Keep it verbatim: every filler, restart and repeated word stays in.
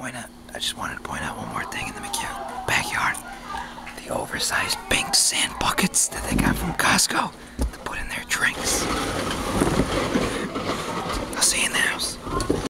point out, I just wanted to point out one more thing in the McHugh backyard. The oversized pink sand buckets that they got from Costco to put in their drinks.